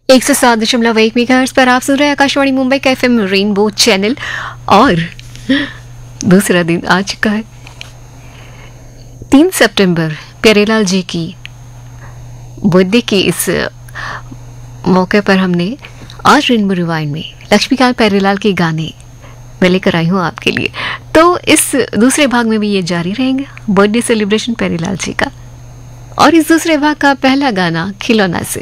107.1 megahertz पर आप सुन रहे हैं आकाशवाणी मुंबई का एफएम रेनबो चैनल। और दूसरा दिन आ चुका है, 3 सितंबर प्यारेलाल जी की बर्थडे के इस मौके पर हमने आज रेनबो रिवाइंड में लक्ष्मीकांत प्यारेलाल के गाने मैं लेकर आई हूँ आपके लिए। तो इस दूसरे भाग में भी ये जारी रहेंगे बर्थडे सेलिब्रेशन प्यारेलाल जी का। और इस दूसरे भाग का पहला गाना खिलौना से।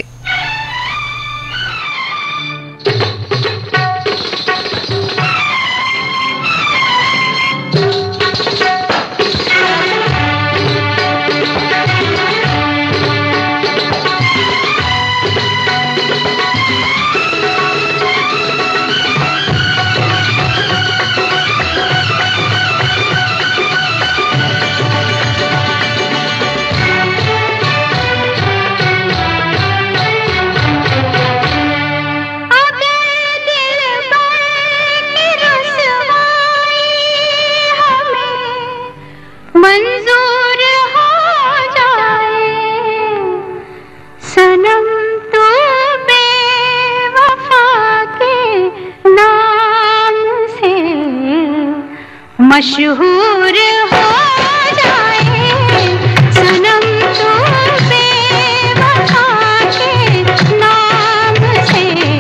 मशहूर हो जाए सनम तो बेवफा के नाम से,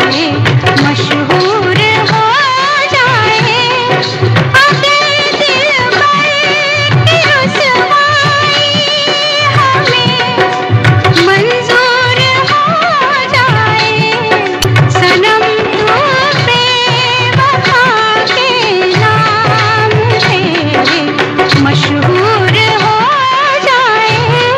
मशहूर हो जाए अगर दिलबर की रुसवाई हमें मंजूर हो जाए सनम तो बेवफा के नाम मशहूर हो जाए।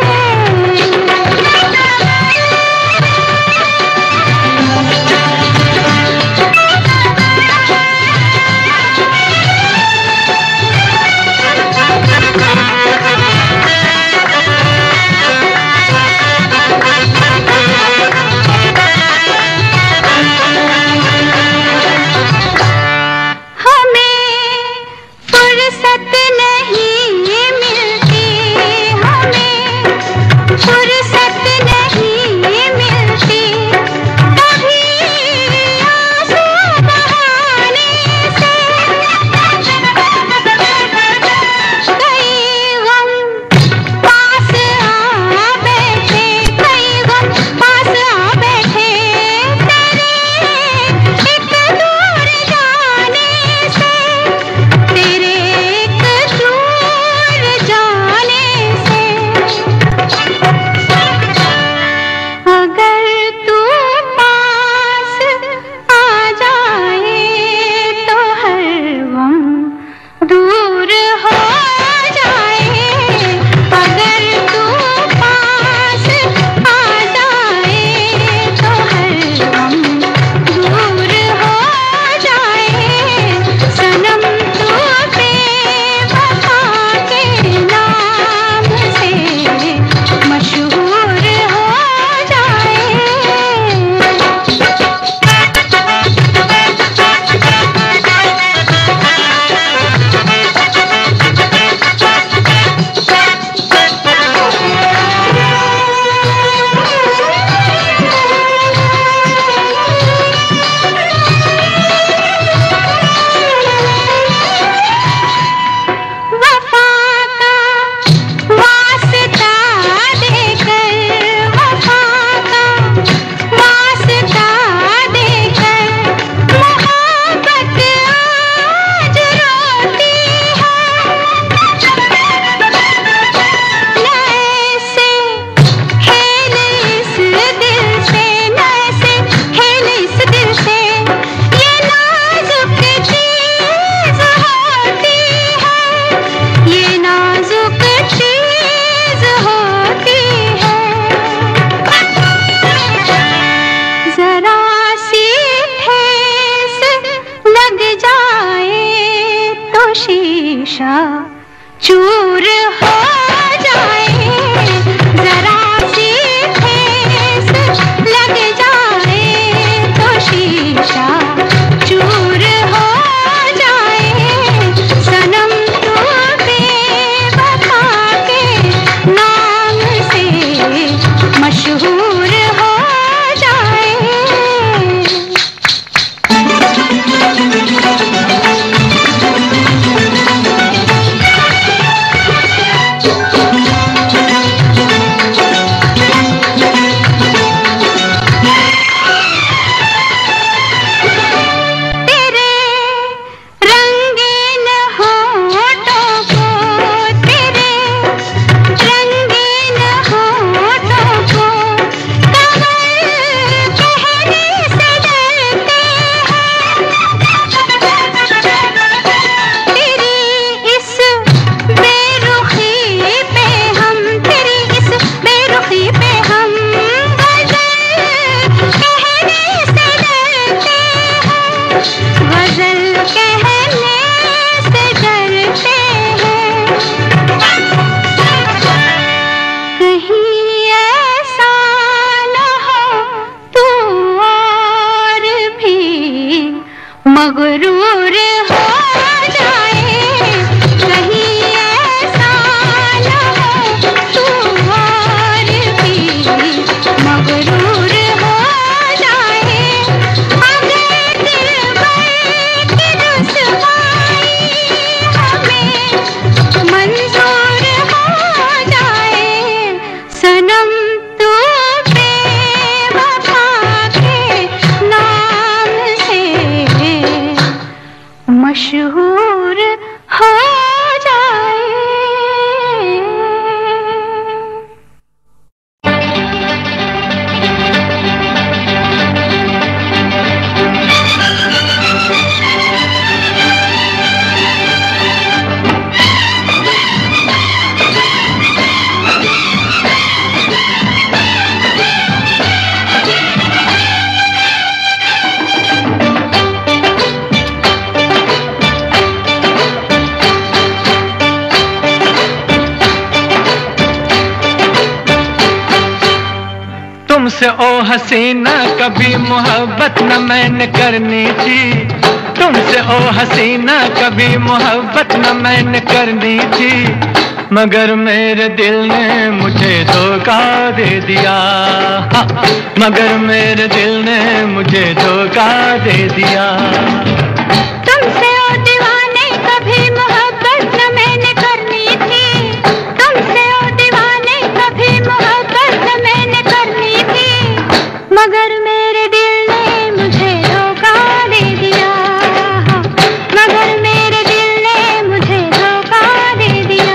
शीशा चूर हो जाए, जरा सी ठेस लग जाए तो शीशा चूर हो जाए सनम तो बेवफा के नाम से मशहूर हो जाए। तुमसे ओ हसीना कभी मोहब्बत न मैंने करनी थी, तुमसे ओ हसीना कभी मोहब्बत न मैंने करनी थी, मगर मेरे दिल ने मुझे धोखा दे दिया, मगर मेरे दिल ने मुझे धोखा दे दिया। तुमसे ओ दीवाने कभी मोहब्बत न मैंने करनी थी, तुमसे ओ दीवाने कभी मोहब्बत न मैंने करनी थी, मगर मेरे दिल ने मुझे धोखा दे दिया, मगर मेरे दिल ने मुझे धोखा दे दिया।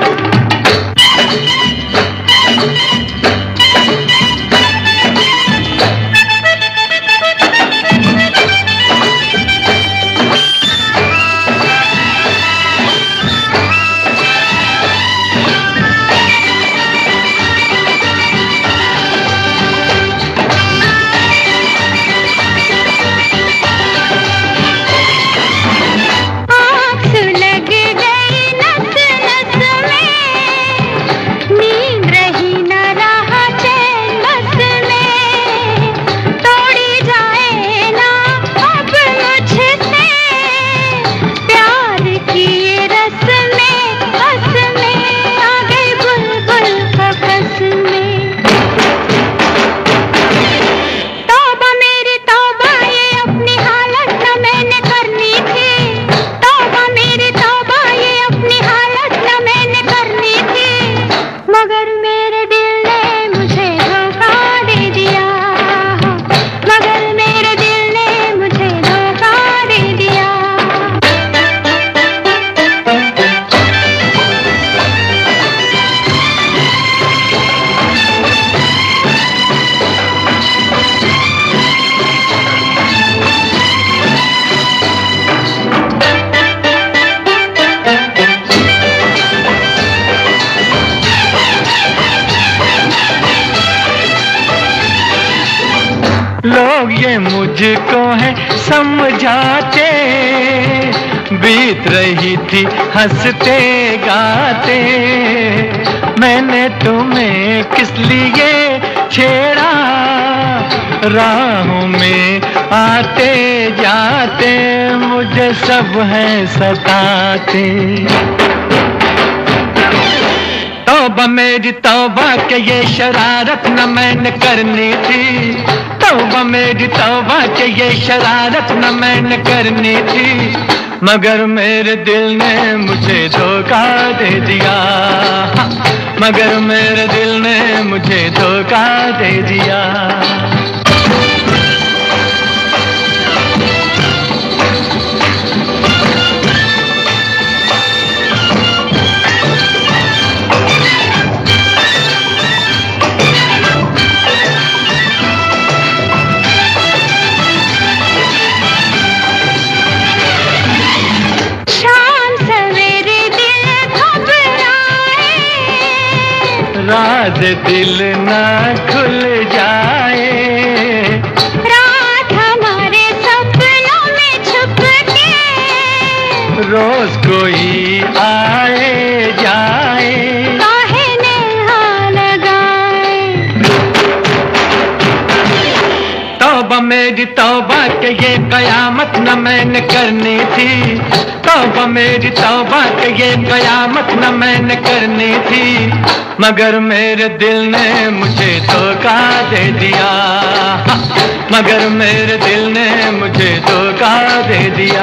लोग ये मुझको है समझाते, बीत रही थी हंसते गाते, मैंने तुम्हें किस लिए छेड़ा, राहों में आते जाते मुझे सब है सताते। तौबा मेरी तौबा के ये शरारत न मैंने करनी थी, तौबा मेरी तौबा के ये शरारत न मैंने करनी थी, मगर मेरे दिल ने मुझे धोखा दे दिया, मगर मेरे दिल ने मुझे धोखा दे दिया। राज दिल ना खुल जाए, रात हमारे सपनों में छुप के, रोज कोई आए जाए, काहे नेहा लगाए। तौबा मेरी तौबा के ये कयामत न मैंने करनी थी, तौबा मेरी तौबा के ये कयामत न मैंने करनी थी, मगर मेरे दिल ने मुझे धोखा दे दिया, मगर मेरे दिल ने मुझे धोखा दे दिया।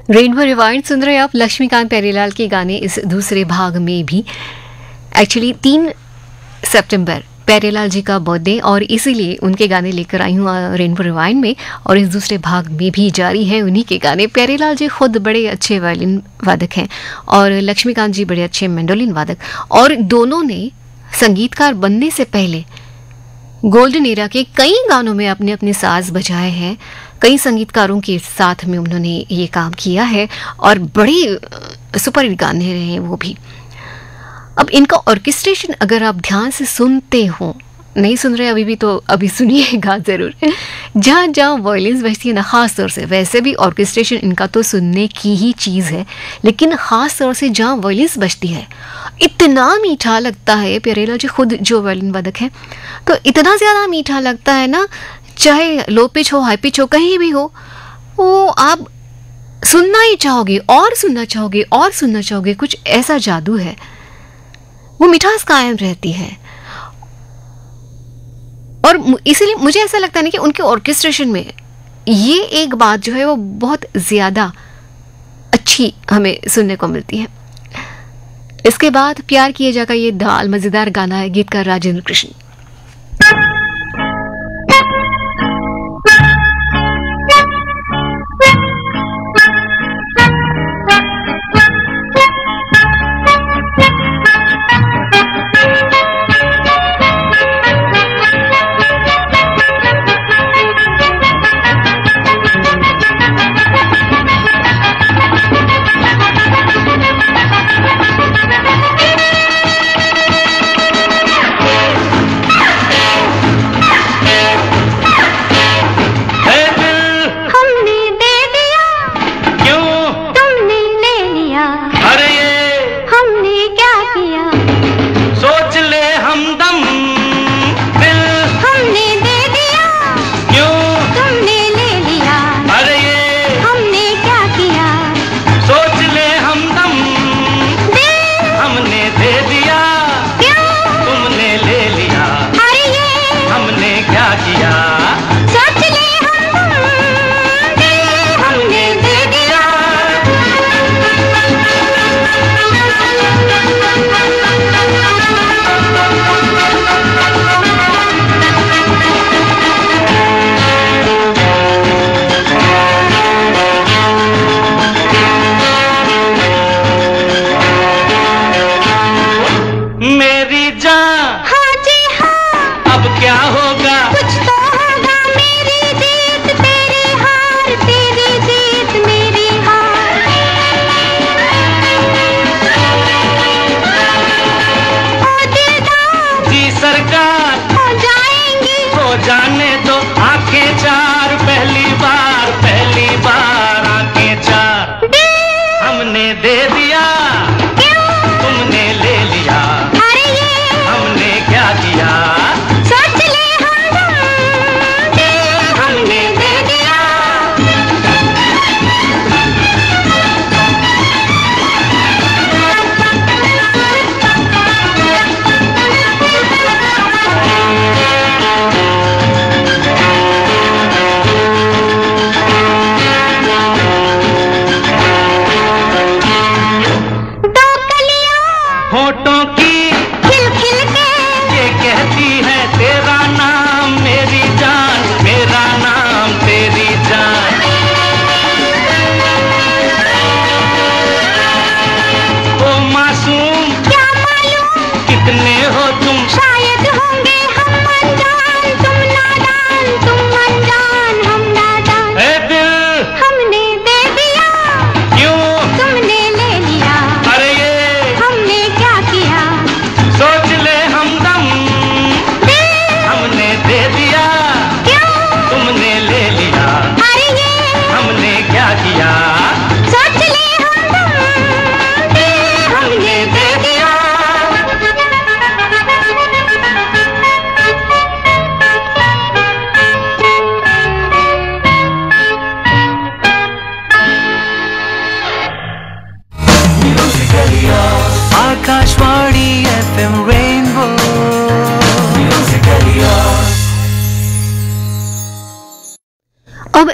रेनबो रिवाइंड सुन रहे हैं आप लक्ष्मीकांत प्यारेलाल के गाने इस दूसरे भाग में भी। एक्चुअली 3 सितंबर प्यारेलाल जी का बर्थडे और इसीलिए उनके गाने लेकर आई हूँ रेनबो रिवाइंड में, और इस दूसरे भाग में भी जारी है उन्हीं के गाने। प्यारेलाल जी खुद बड़े अच्छे वायलिन वादक हैं और लक्ष्मीकांत जी बड़े अच्छे मैंडोलिन वादक, और दोनों ने संगीतकार बनने से पहले गोल्डन एरा के कई गानों में अपने अपने साज बजाए हैं। कई संगीतकारों के साथ में उन्होंने ये काम किया है और बड़े सुपर गाने रहे हैं वो भी। अब इनका ऑर्केस्ट्रेशन अगर आप ध्यान से सुनते हो, नहीं सुन रहे अभी भी तो अभी सुनिएगा ज़रूर। जहाँ जहाँ वायलिन्स बजती है ना, ख़ास तौर से, वैसे भी ऑर्केस्ट्रेशन इनका तो सुनने की ही चीज़ है, लेकिन ख़ास तौर से जहाँ वायलिन्स बजती है इतना मीठा लगता है। प्यारेलाल जी खुद जो वायलिन वादक हैं तो इतना ज़्यादा मीठा लगता है ना, चाहे लो पिच हो हाई पिच हो कहीं भी हो, वो आप सुनना ही चाहोगे और सुनना चाहोगे और सुनना चाहोगे। कुछ ऐसा जादू है, वो मिठास कायम रहती है। और इसीलिए मुझे ऐसा लगता है ना कि उनके ऑर्केस्ट्रेशन में ये एक बात जो है वो बहुत ज़्यादा अच्छी हमें सुनने को मिलती है। इसके बाद प्यार किए जाएगा ये दाल मज़ेदार गाना है, गीतकार राजेंद्र कृष्ण।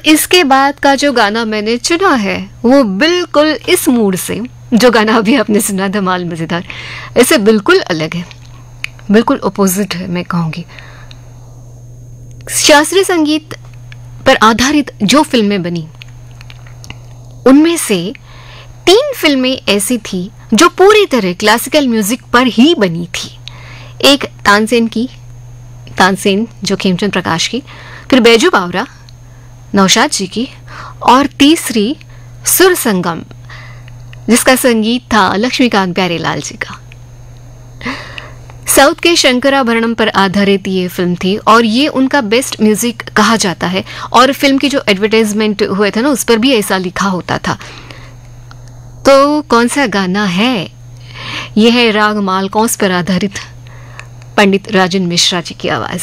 इसके बाद का जो गाना मैंने चुना है वो बिल्कुल इस मूड से, जो गाना अभी आपने सुना धमाल मजेदार, इससे बिल्कुल अलग है, बिल्कुल अपोजिट है मैं कहूँगी। शास्त्रीय संगीत पर आधारित जो फिल्में बनी उनमें से 3 फिल्में ऐसी थी जो पूरी तरह क्लासिकल म्यूजिक पर ही बनी थी। एक तानसेन जो खेमचंद प्रकाश की, फिर बैजू बावरा नौशाद जी की, और तीसरी सुर संगम जिसका संगीत था लक्ष्मीकांत प्यारेलाल जी का। साउथ के शंकराभरणम पर आधारित ये फिल्म थी और ये उनका बेस्ट म्यूजिक कहा जाता है। और फिल्म की जो एडवर्टाइजमेंट हुए थे ना, उस पर भी ऐसा लिखा होता था। तो कौन सा गाना है? यह है राग मालकौंस पर आधारित पंडित राजन मिश्रा जी की आवाज।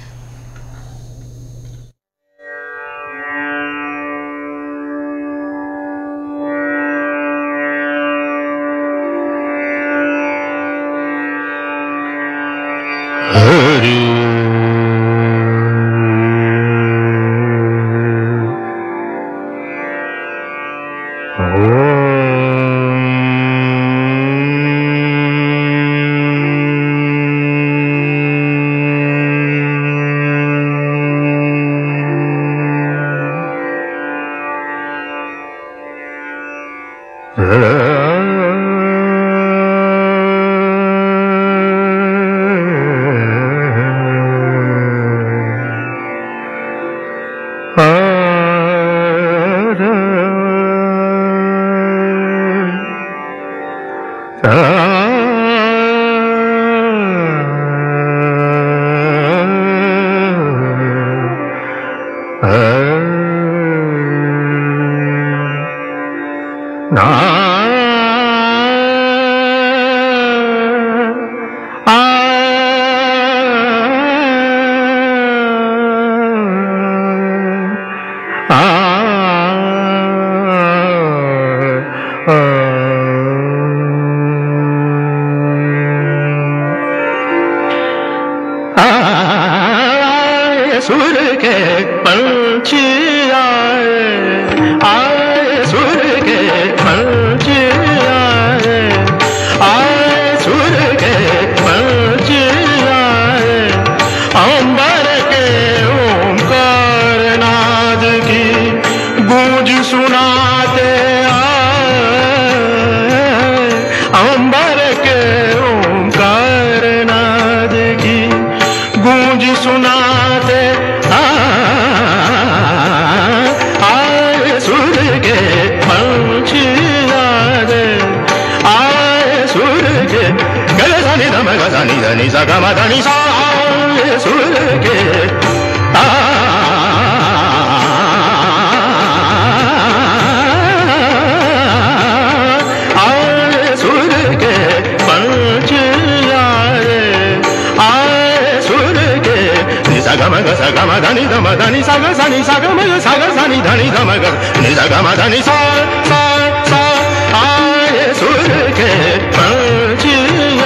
सुर के पंछी आए सुर के पंछी आए सुर के पंछी आए अंबर के ओंकार नाद की गूंज सुनाते आए अंबर के ओंकार नाद की गूंज सुनाते आए सुर के पंछी आए सुर के गले धनी धम धनी धनी सा गम धनी सा आए सुर के आए सुर के पंछी आए सुर के सा गम धनी धम धनी सा ग सा गम सा ग सा नि धनी धम ग नि सा गम धनी सा आए सुर के पंछी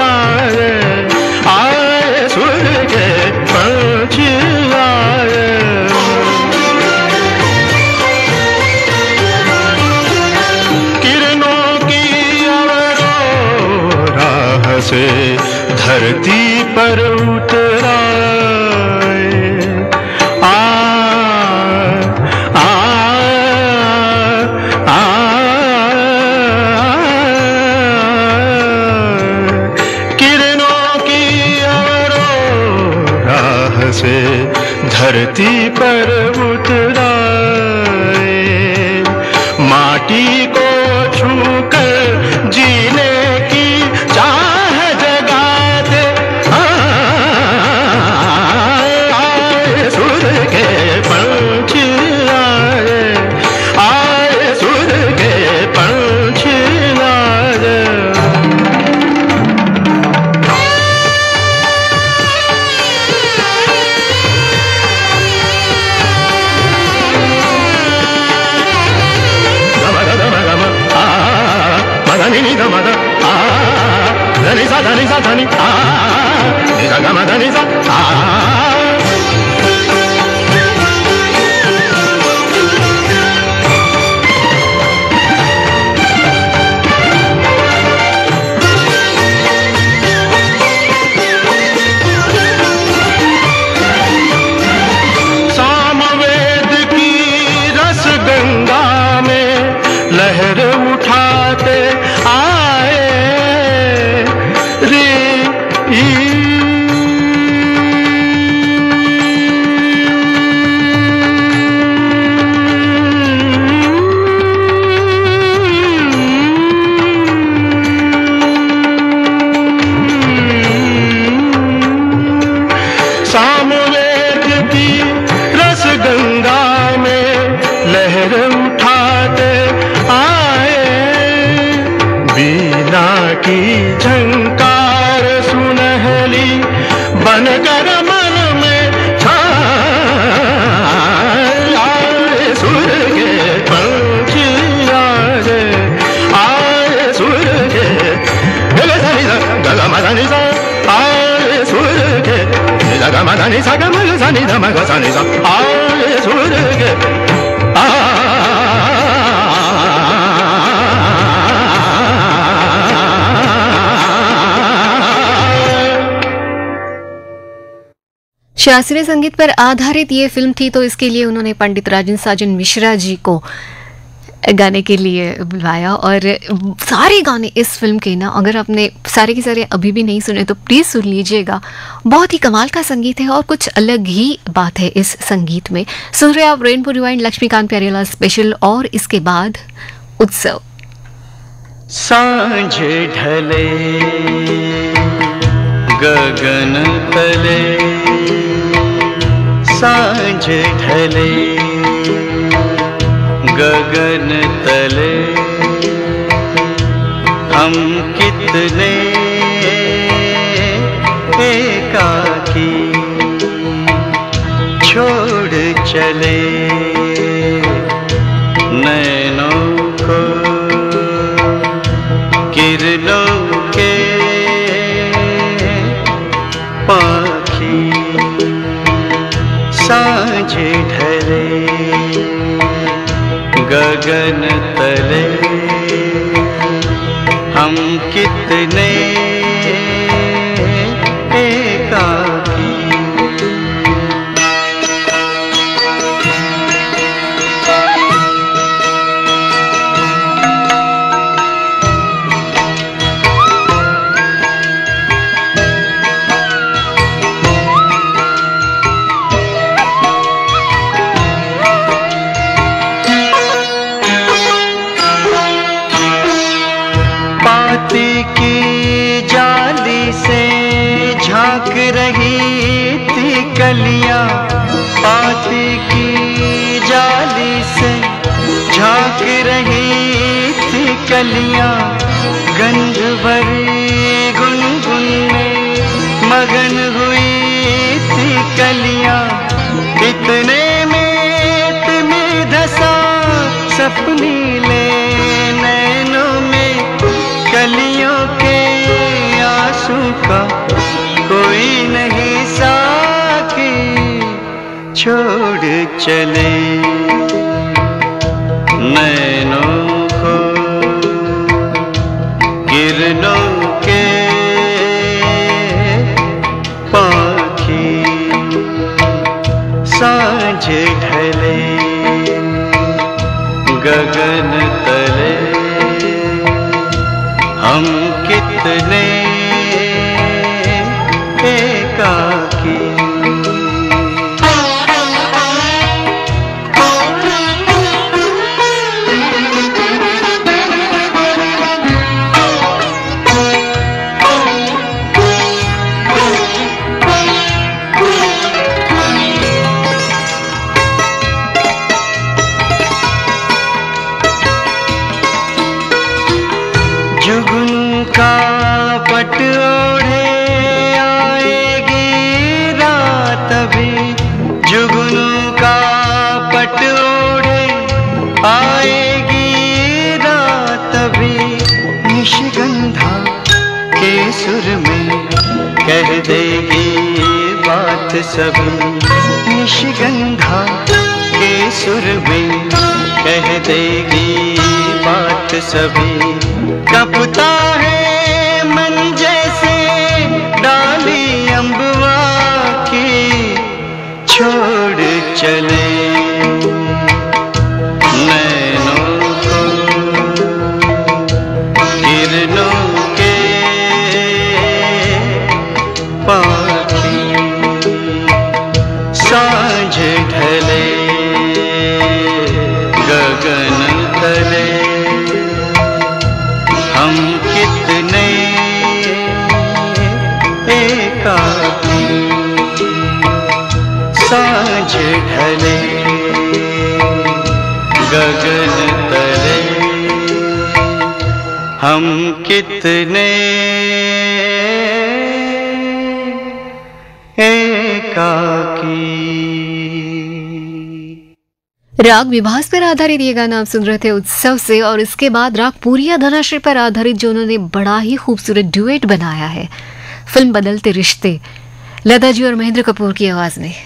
आए सुर के पंछी किरणों की अवरोह से धरती पर उतरा से धरती पर उतराए माटी को छूकर जीने की चाह जगाते आए की झंकार सुनहली बनकर मन में आए सुर के पंछी आए, आए सुर के आए सुर के आए सुर के शास्त्रीय संगीत पर आधारित ये फिल्म थी, तो इसके लिए उन्होंने पंडित राजन साजन मिश्रा जी को गाने के लिए बुलाया। और सारे गाने इस फिल्म के ना, अगर आपने सारे के सारे अभी भी नहीं सुने तो प्लीज़ सुन लीजिएगा। बहुत ही कमाल का संगीत है और कुछ अलग ही बात है इस संगीत में। सुन रहे आप rainbow rewind Laxmikant Pyarelal special, और इसके बाद उत्सव। सांझ ढले गगन तले, सांझ ढले गगन तले, हम कितने एकाकी छोड़ चले नैनों को किरणों के पाखी। सांझ ढले गगन तले, हम कितने एकाकी। झांक रही थी कलियां, पाती की जाली से झांक रही थी कलियां, गंध भरी गुनगुन में मगन हुई थी कलियां। इतने में तुम्हें धसा सपनी ले नैनों में, कलियों के आंसू का कोई नहीं साकी छोड़ चले नैनों को किरणों के पाखी। सांझ ढले गगन तले, हम कितने एकाकी। जुगनू का पट ओढ़े आएगी रात अभी, जुगनू का पट ओढ़े आएगी रात अभी। निशिगंधा के सुर में कह देगी बात सभी, निशिगंधा के सुर में कह देगी बात सभी। कपता है मन जैसे डाली अम्बवा की, छोड़ चले नैनों को किरणों के पाखी। सांझ ढले गगन तले, हम कितने एकाकी। सांझ ढले गगन तले, हम कितने एकाकी। राग विभास पर आधारित ये गाना आप सुन रहे थे उत्सव से, और इसके बाद राग पूरिया धनाश्री पर आधारित जो उन्होंने बड़ा ही खूबसूरत ड्यूएट बनाया है, फिल्म बदलते रिश्ते, लता जी और महेंद्र कपूर की आवाज में।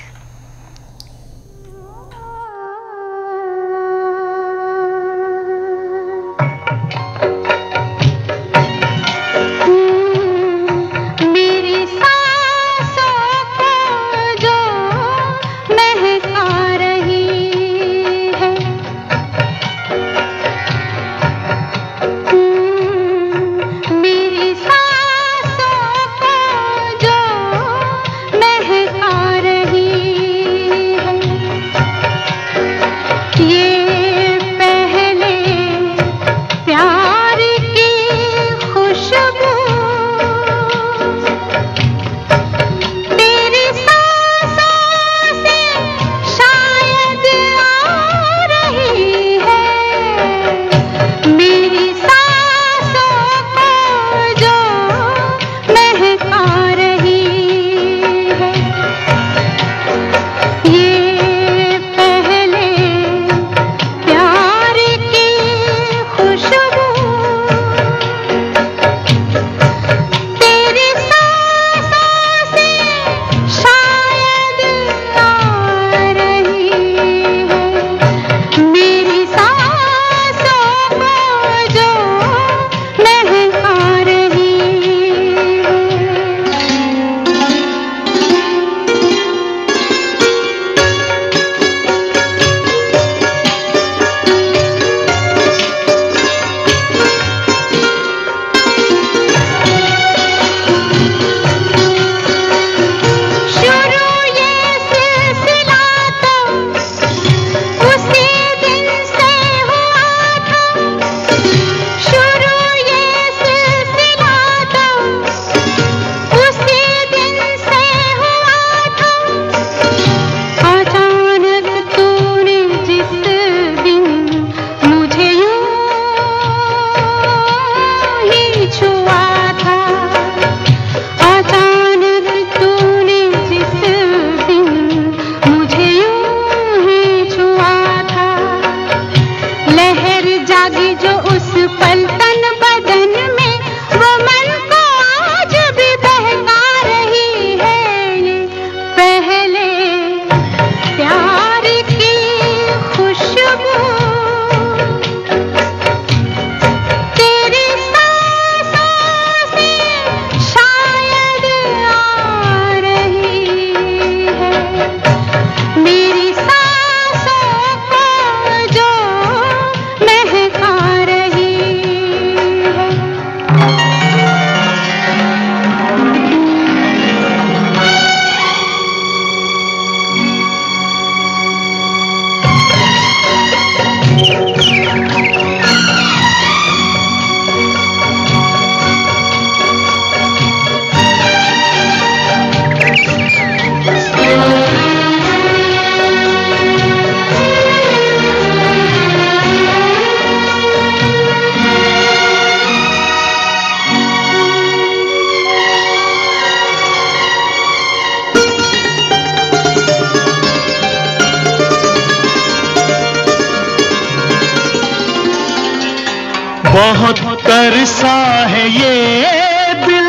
बहुत तरसा है ये दिल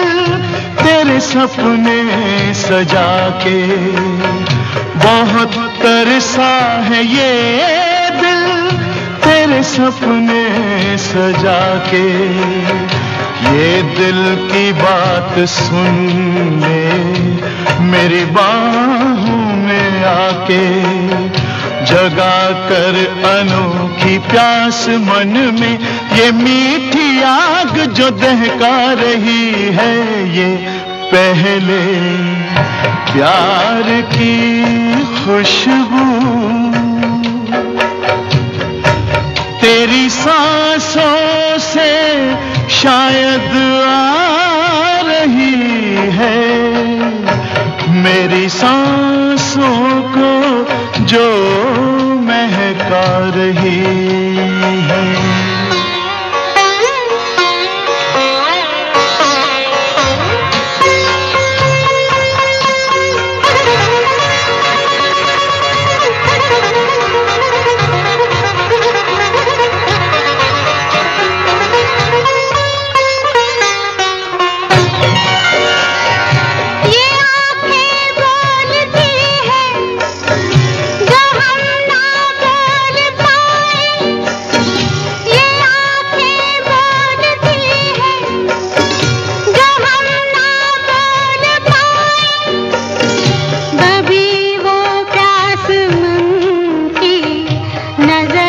तेरे सपने सजा के, बहुत तरसा है ये दिल तेरे सपने सजा के। ये दिल की बात सुन ले मेरी बाहों में आके, जगा कर अनोखी प्यास मन में, ये मीठी आग जो दहका रही है, ये पहले प्यार की खुशबू तेरी सांसों से शायद आ रही है, मेरी सांसों को जो महका रही है।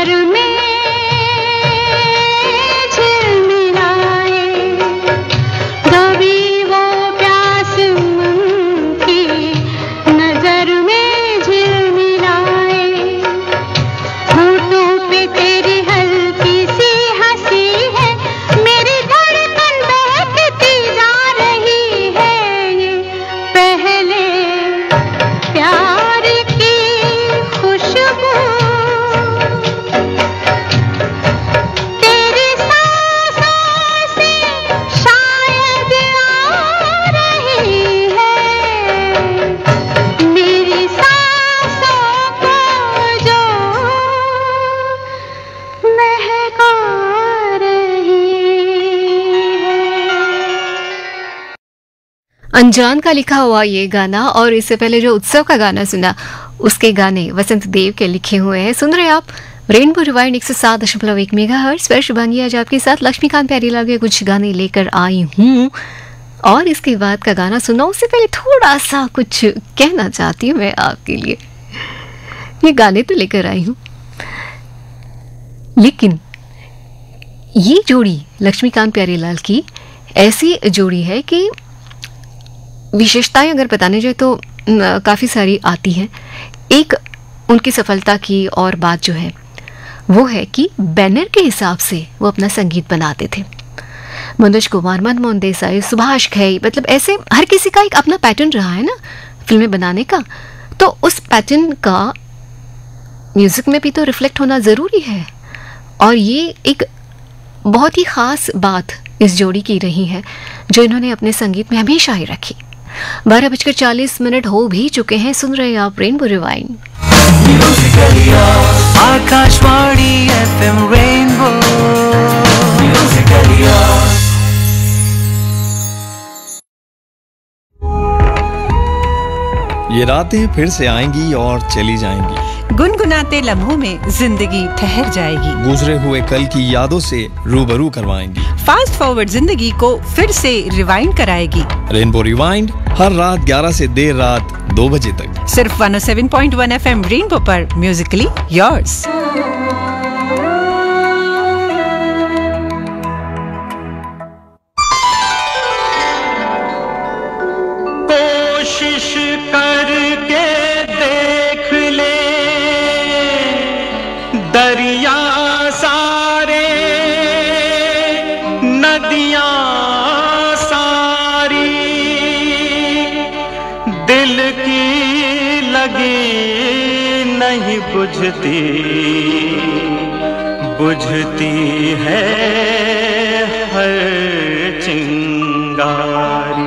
नजर में झिलमिलाए, कभी वो प्यास मन की नजर में झिलमिलाए, होठों पे तेरी हल्की सी हंसी है, मेरी धड़कन बहकती जा रही है, ये पहले प्यार की खुशबू तेरी सांसों से शायद आ रही है, मेरी सांसों को जो महका रही है। अनजान का लिखा हुआ ये गाना और इससे पहले जो उत्सव का गाना सुना उसके गाने वसंत देव के लिखे हुए हैं। सुन रहे आप रेनबो रिवाइंड 107.1 मेगाहर्ट्ज पर। शुभांगी आज आपके साथ लक्ष्मीकांत प्यारीलाल के कुछ गाने लेकर आई हूँ और इसके बाद का गाना सुना उससे पहले थोड़ा सा कुछ कहना चाहती हूँ मैं आपके लिए। ये गाने तो लेकर आई हूँ लेकिन ये जोड़ी लक्ष्मीकांत प्यारीलाल की ऐसी जोड़ी है कि विशेषताएं अगर बताने जाए तो काफ़ी सारी आती हैं। एक उनकी सफलता की और बात जो है वो है कि बैनर के हिसाब से वो अपना संगीत बनाते थे। मनोज कुमार, मनमोहन देसाई, सुभाष घई, मतलब ऐसे हर किसी का एक अपना पैटर्न रहा है ना फिल्में बनाने का, तो उस पैटर्न का म्यूजिक में भी तो रिफ्लेक्ट होना ज़रूरी है। और ये एक बहुत ही ख़ास बात इस जोड़ी की रही है जो इन्होंने अपने संगीत में हमेशा ही रखी। 12:40 हो भी चुके हैं। सुन रहे हैं आप rainbow rewind. Akashvani FM rainbow ये रातें फिर से आएंगी और चली जाएंगी, गुनगुनाते लम्हों में जिंदगी ठहर जाएगी, गुजरे हुए कल की यादों से रूबरू करवाएंगी, फास्ट फॉरवर्ड जिंदगी को फिर से रिवाइंड कराएगी। रेनबो रिवाइंड हर रात 11 से देर रात 2 बजे तक सिर्फ 107.1 FM रेनबो पर, म्यूजिकली योर्स। कोशिश करके देख ले दरिया सारे, नदियां सारी, दिल की लगी नहीं बुझती, बुझती है हर चिंगारी।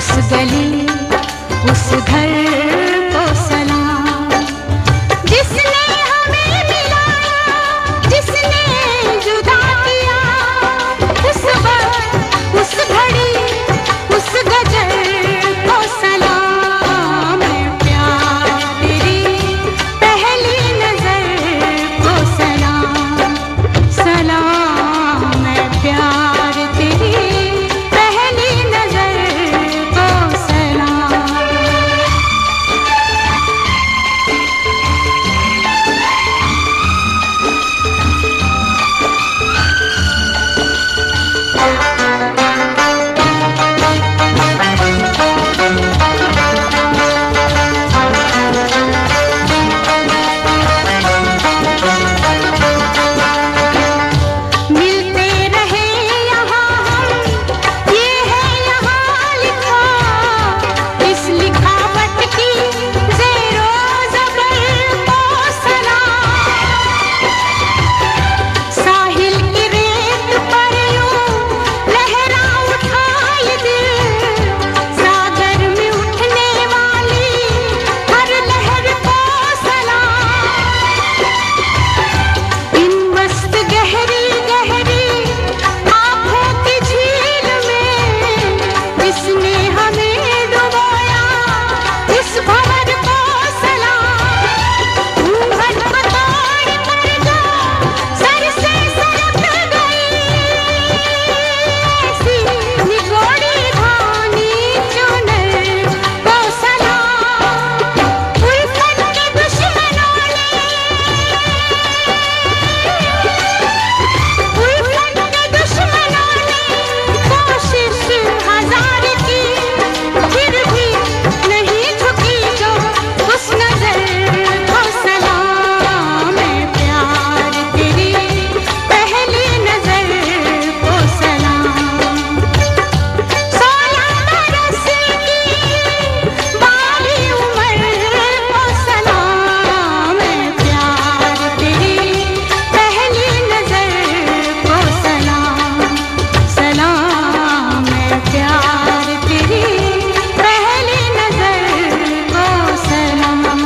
उस गली उस घर को सलाम, जिसने हमें मिलाया, जिसने जुदा किया, उस वक्त उस घड़ी उस गजल को सलाम। प्यार तेरी पहली नजर को सलाम, सलाम है प्यार तेरी पहली नजर को सलाम। मिलते रहे यहाँ हम, ये है यहाँ लिखा, इस लिखावट की ज़ेरो ज़बर को सलाम। साहिल की रेत पर यूं लहरा उठा ये दिल, सागर में उठने वाली हर लहर को सलाम। इन मस्त गहरी गहरी आँखों की झील में जिसने हमें डुबोया, इस भंवर को सलाम। घूंघट को तोड़ कर जो सर से सरक गई, ऐसी निगोड़ी धानी चुनर को सलाम। उल्फत के दुश्मनों ने, उल्फत के दुश्मनों ने कोशिश हजार की, फिर भी नहीं झुकी जो उस नजर को सलाम। प्यार तेरी पहली नजर को सलाम। 16 बरस की बाली उम्र को सलाम। प्यार तेरी पहली नजर को सलाम, सलाम है प्यार तेरी पहली नजर को सलाम।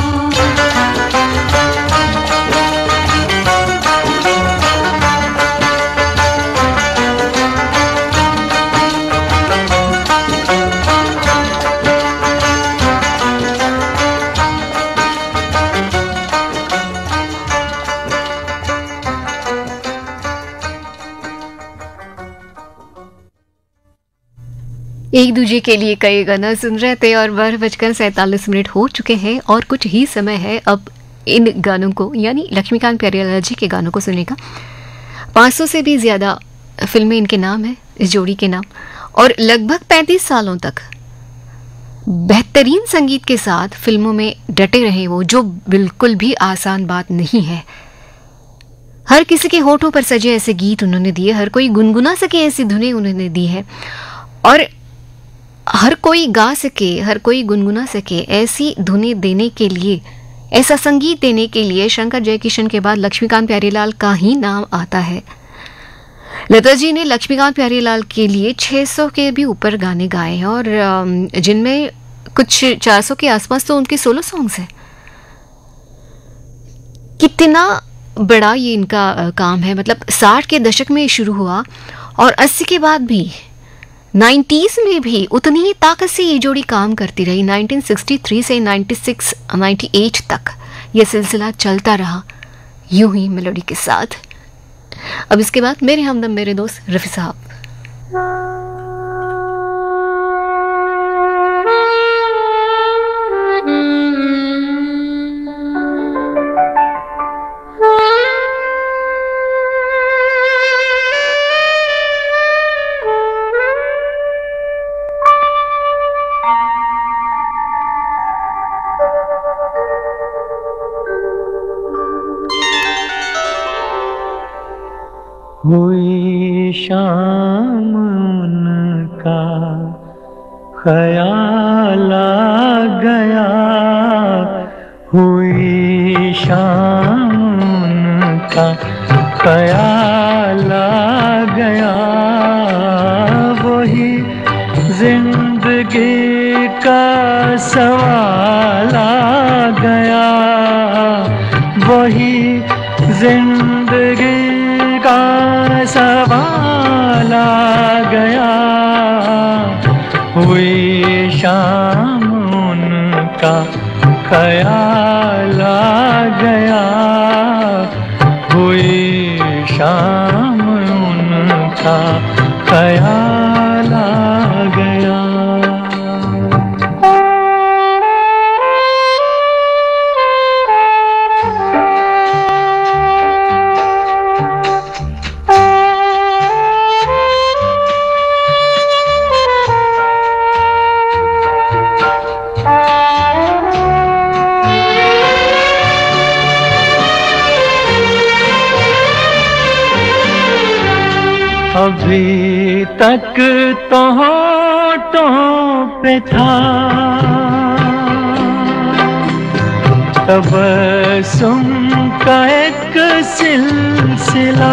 एक दूजे के लिए कई गाना सुन रहे थे और 12:47 हो चुके हैं और कुछ ही समय है अब इन गानों को यानी लक्ष्मीकांत प्यारेलाल जी के गानों को सुनने का। 500 से भी ज़्यादा फिल्में इनके नाम है, इस जोड़ी के नाम, और लगभग 35 सालों तक बेहतरीन संगीत के साथ फिल्मों में डटे रहे वो, जो बिल्कुल भी आसान बात नहीं है। हर किसी के होठों पर सजे ऐसे गीत उन्होंने दिए, हर कोई गुनगुना सके ऐसी धुनें उन्होंने दी है, और हर कोई गा सके, हर कोई गुनगुना सके ऐसी धुनें देने के लिए, ऐसा संगीत देने के लिए शंकर जयकिशन के बाद लक्ष्मीकांत प्यारेलाल का ही नाम आता है। लता जी ने लक्ष्मीकांत प्यारेलाल के लिए 600 के भी ऊपर गाने गाए हैं और जिनमें कुछ 400 के आसपास तो उनके सोलो सॉन्ग्स हैं। कितना बड़ा ये इनका काम है, मतलब 60 के दशक में शुरू हुआ और 80 के बाद भी 90s में भी उतनी ही ताकत से ये जोड़ी काम करती रही। 1963 से 98 तक ये सिलसिला चलता रहा यूं ही मेलोडी के साथ। अब इसके बाद मेरे हमदम मेरे दोस्त रफ़ी साहब। हुई शाम उनका ख्याल आ गया, हुई शाम उनका ख्याल आ गया, वही जिंदगी का सवाल आ गया, वही जिंदगी का सवाल आ गया। हुई शाम उनका ख्याल आ गया, हुई शाम उनका ख्याल आ गया। अभी तक तो होठों पे था तबस्सुम का एक सिलसिला,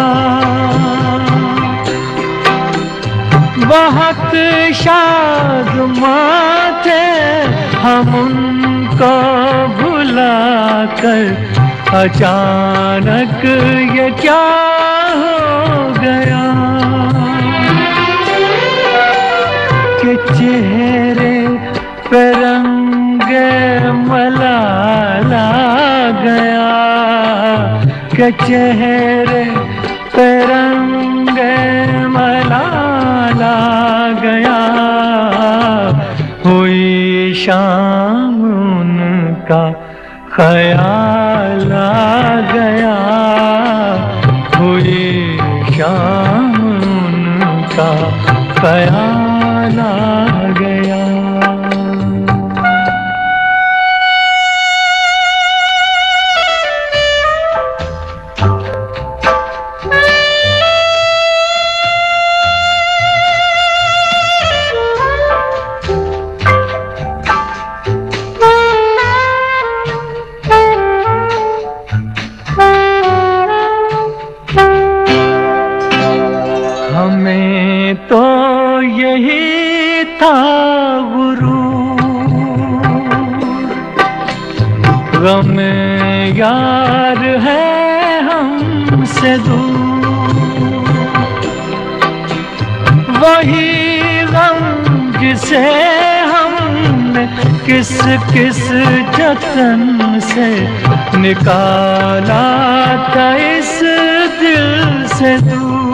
बहुत शादमां थे हम उनको भुला कर, अचानक ये क्या हो गया कि चेहरे पे रंगे मलाल आ गया, कि चेहरे पे रंगे मलाल आ गया। हुई शाम उनका ख्याल आ गया, हुई शाम उनका ख्याल आ गया। हमें तो यही था गुरूर, गम यार है हमसे दूर, वही गम जिसे हमने किस किस जतन से निकाला था इस दिल से दूर।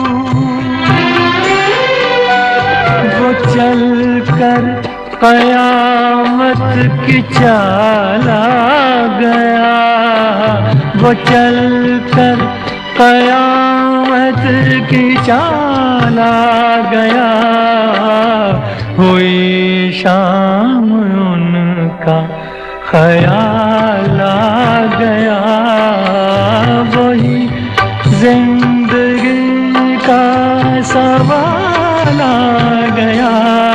वो चल कर कयामत की चाल आ गया, वो चल कर कयामत की चाल आ गया। हुई शाम उनका ख्याल आ गया, वही जिंदगी का सवाल आ गया।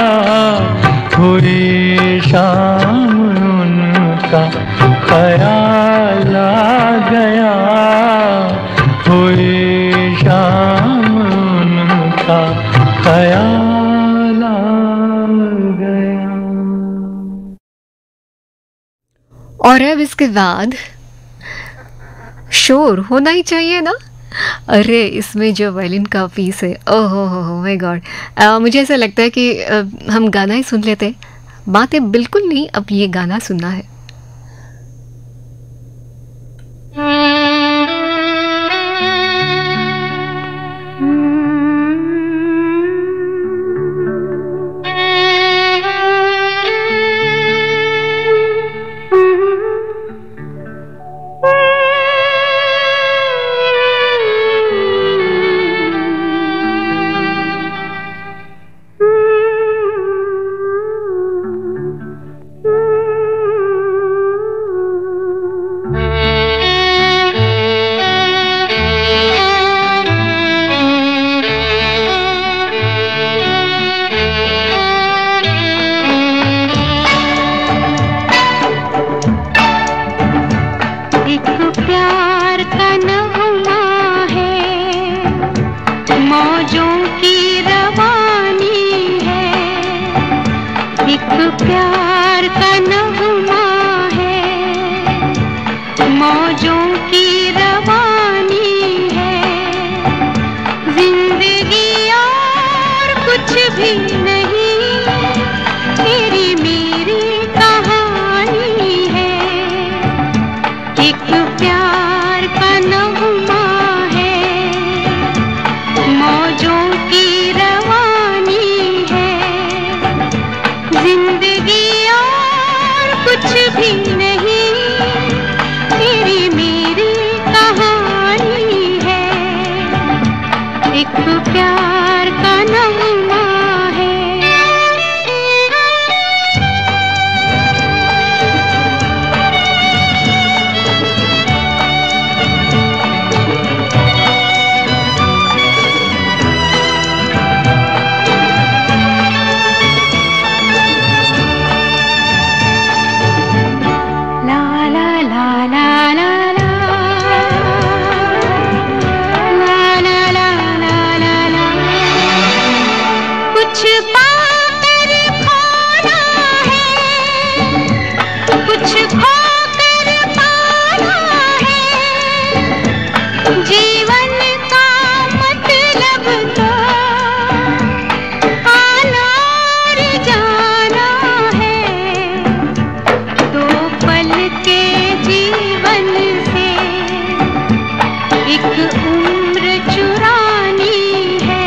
हुई शाम उनका ख्याल आ गया, हुई शाम उनका ख्याल आ गया। और अब इसके बाद शोर होना ही चाहिए ना। अरे इसमें जो वायलिन का पीस है, ओहो हो माय गॉड, मुझे ऐसा लगता है कि हम गाना ही सुन लेते, बातें बिल्कुल नहीं, अब ये गाना सुनना है। एक प्यार का नगमा है, मौजों की रवानी है, जिंदगी और कुछ भी नहीं, तेरी मेरी कहानी है। एक प्यार का नगमा है, मौजों की रवानी है, जिंदगी और कुछ भी नहीं, तेरी मेरी कहानी है। एक प्यार का नगमा है। कुछ पाकर खोना है, कुछ खोकर पाना है, जीवन का मतलब तो आना और जाना है। दो पल के जीवन से एक उम्र चुरानी है।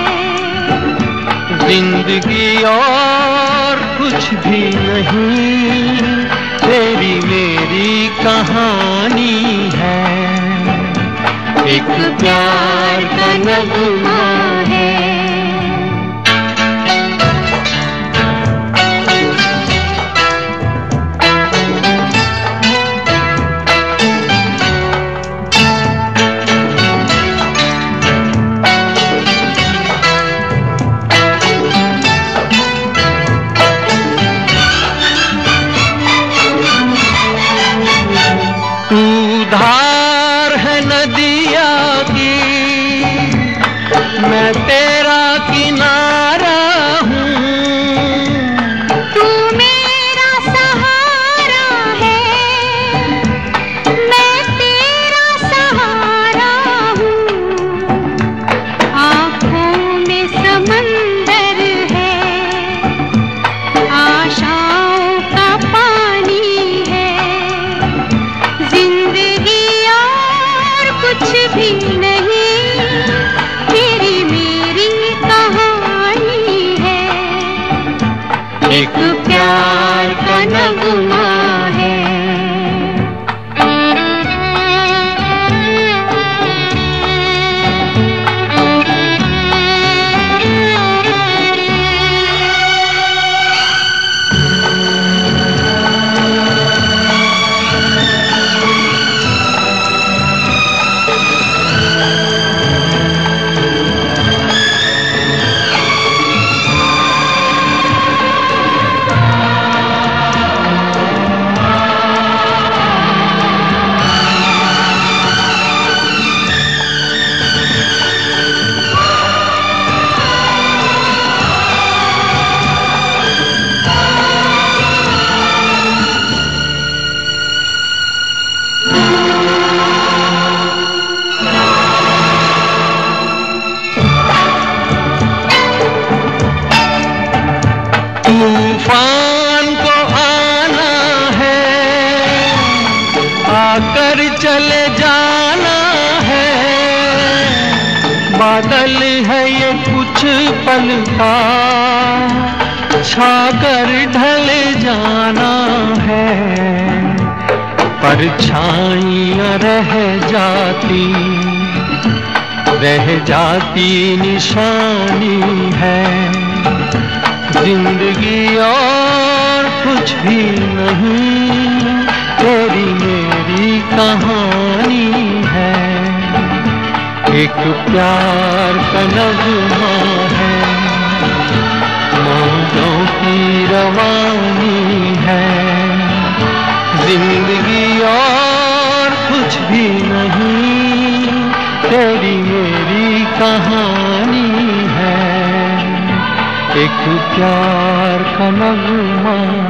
जिंदगी और कुछ भी नहीं, तेरी मेरी कहानी है। एक प्यार का नगमा है। धार है नदिया की, मैं तेरा किनारा हूँ। तू मेरा सहारा है, मैं तेरा सहारा हूँ। आँखों में समंदर है, आशाओं का पानी है, जिंदगी और कुछ भी नहीं, तेरी मेरी कहानी है। एक प्यार का नगमा है। तूफान को आना है, आकर चले जाना है। बादल है ये कुछ पल का, छाकर ढले जाना है। परछाइयाँ रह जाती निशानी है। जिंदगी और कुछ भी नहीं, तेरी मेरी कहानी है। एक प्यार का नगमा है, मौजों की रवानी है। जिंदगी और कुछ भी नहीं, तेरी मेरी कहानी है। एक प्यार प्यार का नगमा